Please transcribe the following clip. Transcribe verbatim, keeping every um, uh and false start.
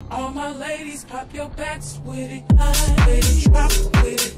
All my ladies, pop your backs with it. With it, drop with it.